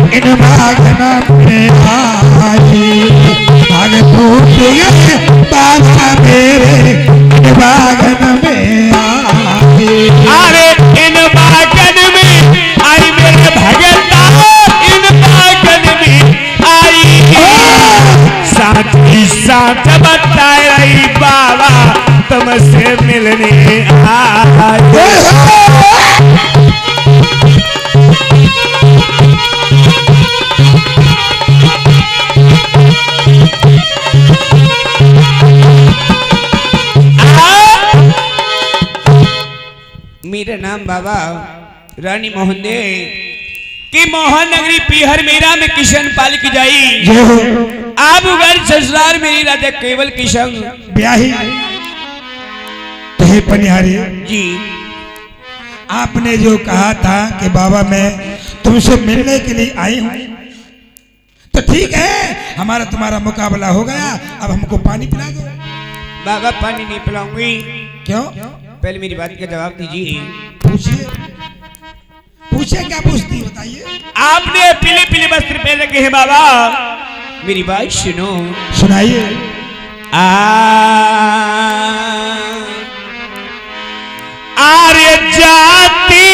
इन बागन में आई भाग टूट गए बाबा मेरे इन बागन में आई। अरे इन बागन में आई मेरे भगता इन बागन में आई साथ ही साथ बताए रही बाबा तुमसे मिलने आई। मेरा नाम बाबा रानी मोहन दे कि मोहन नगरी पीहर मेरा में किशन पाल की जाई आप घर ससुराल मेरी राजा केवल किशन ब्याही हे पनिहारी जी। आपने जो कहा था कि बाबा मैं तुमसे मिलने के लिए आई हूं तो ठीक है हमारा तुम्हारा मुकाबला हो गया अब हमको पानी पिला दो। बाबा पानी नहीं पिलाऊंगी। क्यों? पहले मेरी बात का जवाब दीजिए। पूछिए पूछिए क्या पूछती बताइए। आपने पीले पीले वस्त्र पहन रखे हैं बाबा मेरी बात सुनो। सुनाइए। आर्य जाति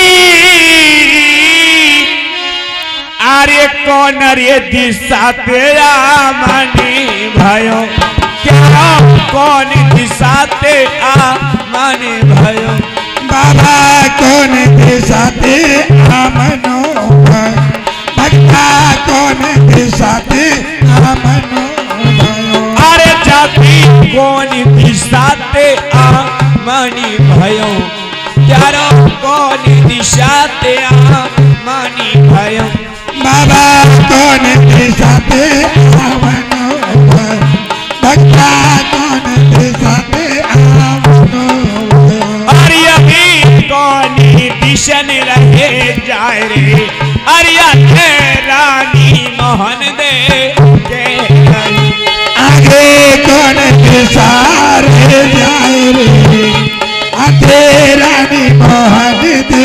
आर्य कौन रे दिशा तेरा मनी भयो क्या कौन दिशा ते माने भयो बाबा कौन दिशा ते मनो भक्ता कौन दिशा ते मनो अरे जाति कौन दिशा ते मानी भयो त्यारो कौन दिशा ते मानी भयो बाबा कौन दिशा ते मनो भक्ता कौन दिशा ते मनो अरे अभी कौन दिशन रहे जाए रे अरे रानी मोहन दे के आगे कौन दिशा रहे जाए रे आगे रानी मोहन दे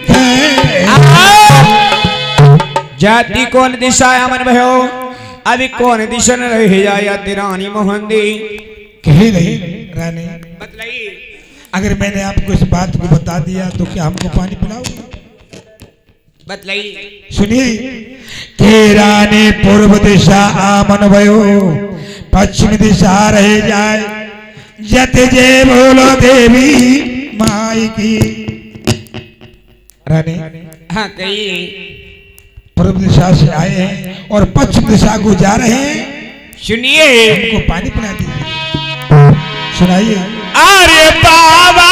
जाति कौन दिशा अमन भयो अभी कौन दिशन रहे जाए रानी मोहन दे कही नहीं रानी बतलाइए। अगर मैंने आपको इस बात को बता दिया तो क्या हमको पानी पिलाओगे? बतलाइए। सुनिए के रानी पूर्व दिशा आमन भयो पश्चिम दिशा रह जाए जत जे बोलो देवी माई की। रानी हाँ कहिए। पूर्व दिशा से आए हैं और पश्चिम दिशा को जा रहे हैं सुनिए हमको पानी पिला दीजिए। सुनाइए। अरे बाबा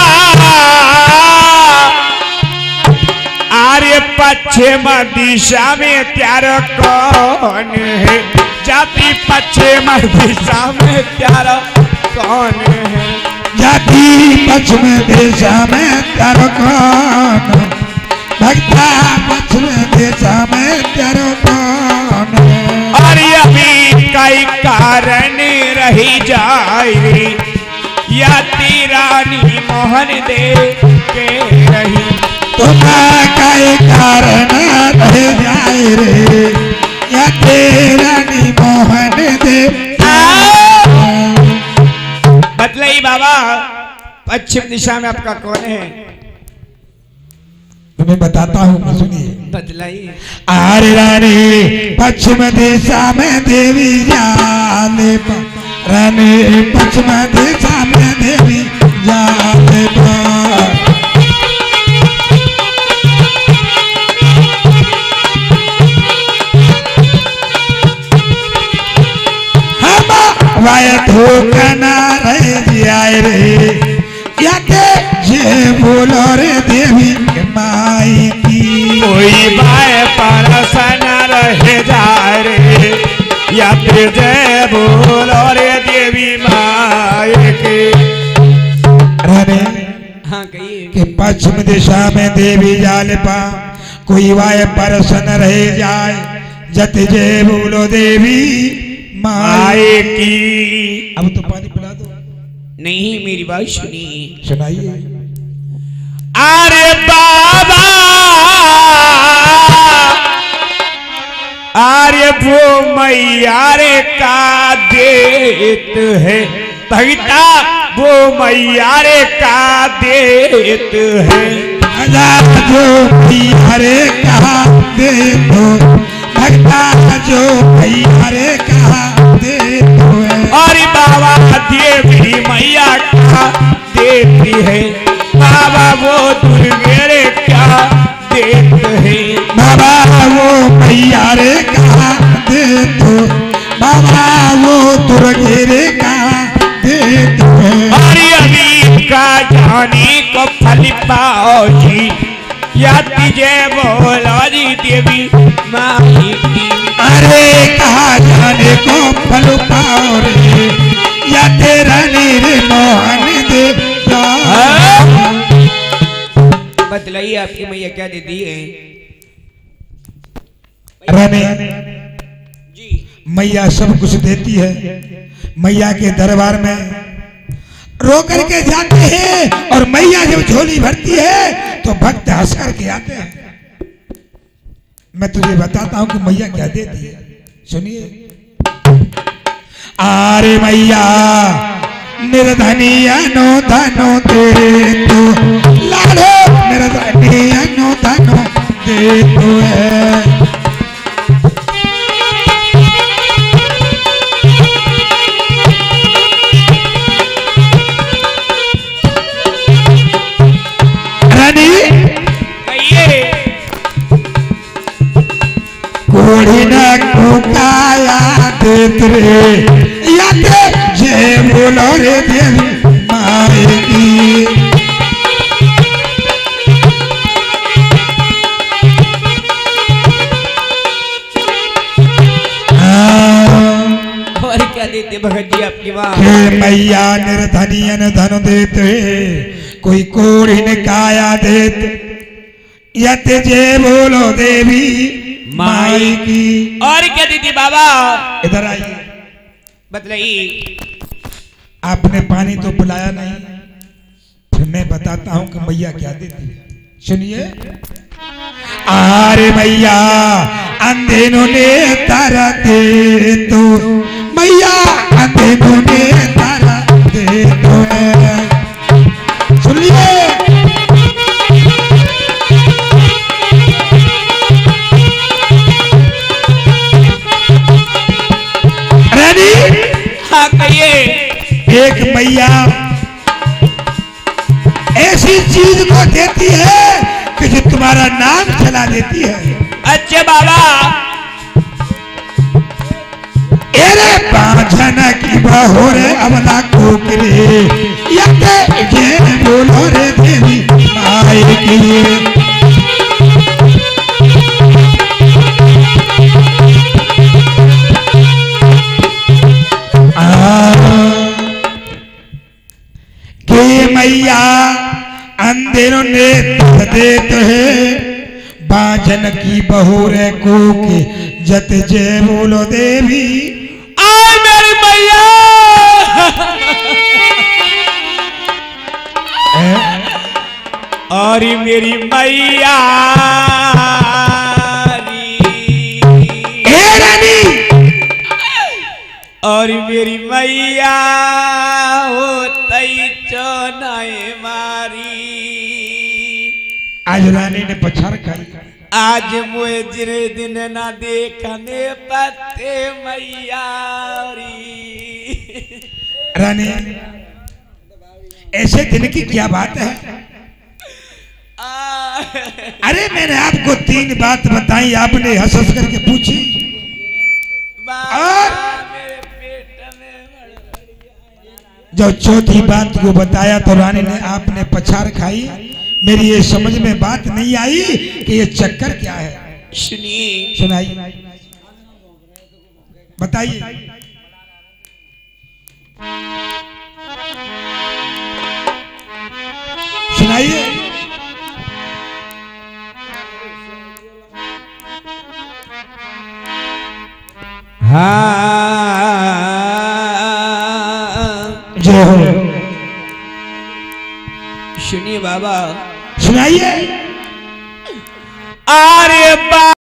अरे पश्चिम दिशा में प्यार कौन है जाति पश्चिम दिशा में प्यार कौन है जाति पश्चिम दिशा में प्यार कौन भक्ता पश्चिम दिशा में प्यार कौन और अभी कई कारण रही जाए या रानी मोहन दे के रही तुम्हारा कारण रह जाए रे या रानी मोहन दे। बतलाई बाबा पश्चिम दिशा में आपका कौन है? तुम्हें बताता हूँ सुनिए। बतलाइए। आरे रानी पश्चिम दिशा में देवी जाने रानी पश्चिम दिशा में देवी जाने हम वाय धोखना रह जाए रे या के जे बोलो रे देवी माई की कोई बाय परसन रह जाए रे या फिर जय बोलो रे देवी माई की। हाँ कहिए। कि पश्चिम दिशा में देवी जाल पा कोई वाय परसन रह जाए जत जय बोलो देवी माई की। अब तो पानी पिला दो। नहीं मेरी बात सुनिए। सुनाइए। अरे बाबा वो मैया रे का देत है भगता वो मैया रे का देत है जो मैया रे का देत भगता जो मैया रे का देत है और बाबा देवी मैया का देती है बाबा वो दुर्गे रे क्या देत है बाबा वो मैया रे का देत बाबा वो दुर्गे रे का देत है और अभी का जाने को फल पाओ जी या तुझे बोलो जी देवी माई की अरे कहा जाने को फल पाओ रे या तेरा नीर मोहन दे बतलाइए आपकी मैया क्या देती है रानी जी मैया सब कुछ देती है मैया के दरबार में रो करके जाते हैं और मैया जब झोली भरती है तो भक्त हंस करके आते हैं मैं तुझे बताता हूं कि मैया क्या देती है सुनिए आरे मैया निर्धनिया नो धनो दे तू लाडो निर्धनिया नो धनो दे तू है कोड़ी न कुकाया देत रे या ते जे बोलो रे देवी माई की और क्या देते भगत जी आपकी माँ हे मैया निर्धनियन धन देते कोई कोड़ी न काया देत या ते जे बोलो देवी माई की और क्या दीदी बाबा इधर आइए बतलाइए आपने पानी तो पिलाया नहीं फिर मैं बताता हूं कि मैया क्या देती है सुनिए आरे मैया अंधेनों ने तारा दे तो मैया अंधेनों ने तारा दे तो सुनिए हाँ कहिए एक मैया ऐसी चीज को देती है कि जो तुम्हारा नाम चला देती है अच्छे बाबा एरे बांझन की बहो रे अबला कोकरे या ते जे बोलो रे देवी माई की के मैया अंधेरों ने देते है बांझन की बहू रे को के जत जे बोलो देवी आय मेरी मैया और मेरी मैया और मेरी मैया हो तई चोनाए मारी आज रानी ने पछाड़ खाई आज मुझे जिरे दिन ना देखने पते मैया रानी ऐसे दिन की क्या बात है अरे मैंने आपको 3 बात बताई आपने हंस हंस करके पूछी और जब चौथी बात को बताया तो रानी ने आपने पछाड़ खाई मेरी ये समझ में बात नहीं आई कि ये चक्कर क्या है सुनिए सुनाइए बताइए सुनाइए हाँ जय हो सुनिए बाबा सुनाइए अरे